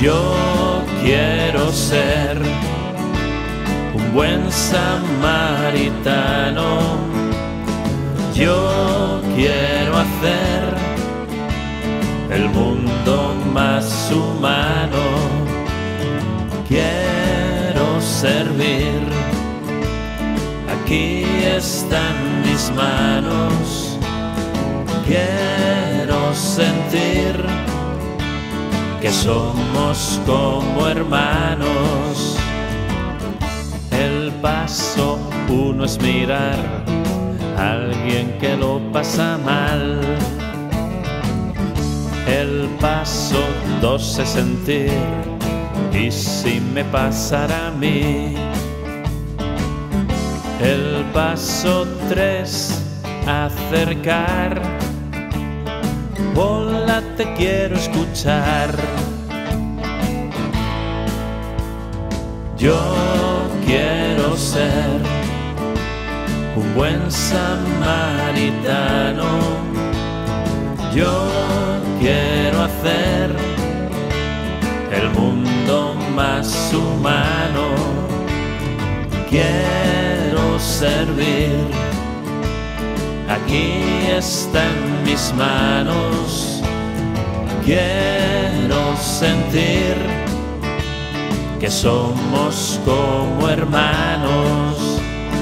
Yo quiero ser un buen samaritano. Yo quiero hacer el mundo más humano. Quiero servir. Aquí están mis manos. Quiero sentir que somos como hermanos. El paso uno es mirar a alguien que lo pasa mal. El paso dos es sentir, ¿y si me pasara a mí? El paso tres, acercar. Hola, te quiero escuchar. Yo quiero ser un buen samaritano. Yo quiero hacer el mundo más humano. Quiero servir. Aquí están mis manos. Quiero sentir que somos como hermanos.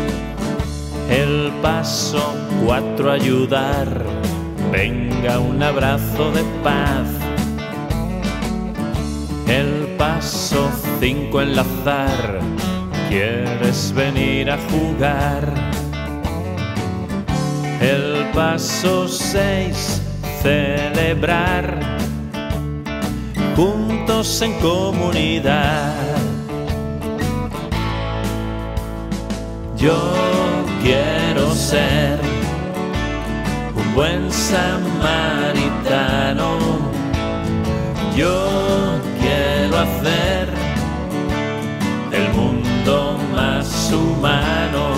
El paso cuatro, ayudar. Venga, un abrazo de paz. El paso cinco, enlazar. ¿Quieres venir a jugar? El paso seis, celebrar. Juntos en comunidad. Yo quiero ser un buen samaritano. Yo quiero hacer el mundo más humano.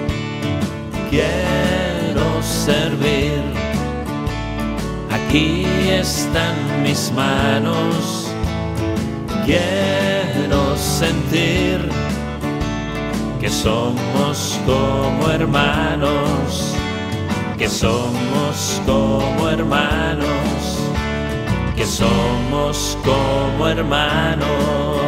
Quiero servir. Aquí están mis manos. Quiero sentir que somos como hermanos. Que somos como hermanos. Que somos como hermanos.